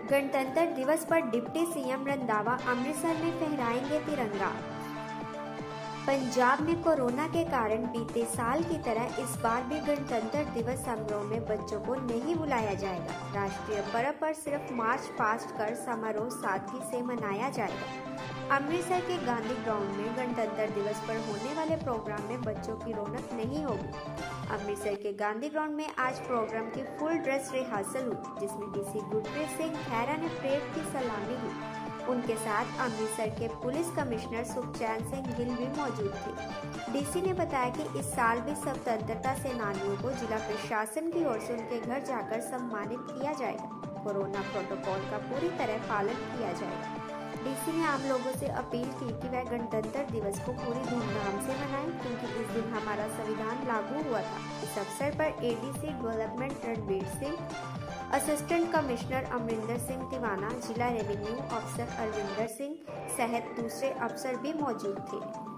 गणतंत्र दिवस पर डिप्टी सीएम रंधावा अमृतसर में फहराएंगे तिरंगा। पंजाब में कोरोना के कारण बीते साल की तरह इस बार भी गणतंत्र दिवस समारोह में बच्चों को नहीं बुलाया जाएगा। राष्ट्रीय पर्व पर सिर्फ मार्च पास्ट कर समारोह सादगी से मनाया जाएगा। अमृतसर के गांधी ग्राउंड में गणतंत्र दिवस पर होने वाले प्रोग्राम में बच्चों की रौनक नहीं होगी। अमृतसर के गांधी ग्राउंड में आज प्रोग्राम की फुल ड्रेस रिहर्सल हुई, जिसमें डीसी गुरप्रीत सिंह खैरा ने परेड की सलामी ली। उनके साथ अमृतसर के पुलिस कमिश्नर सुखचैन सिंह गिल भी मौजूद थे। डीसी ने बताया कि इस साल भी स्वतंत्रता सेनानियों को जिला प्रशासन की ओर से उनके घर जाकर सम्मानित किया जाएगा। कोरोना प्रोटोकॉल का पूरी तरह पालन किया जाएगा। डीसी ने आम लोगों से अपील की कि वह गणतंत्र दिवस को पूरी धूमधाम से मनाएं, क्योंकि इस दिन हमारा संविधान लागू हुआ था। इस अवसर पर ADC development Ranveer Singh, assistant commissioner Amarinder Singh Tiwana, जिला रेवेन्यू अफसर अरविंदर सिंह सहित दूसरे अफसर भी मौजूद थे।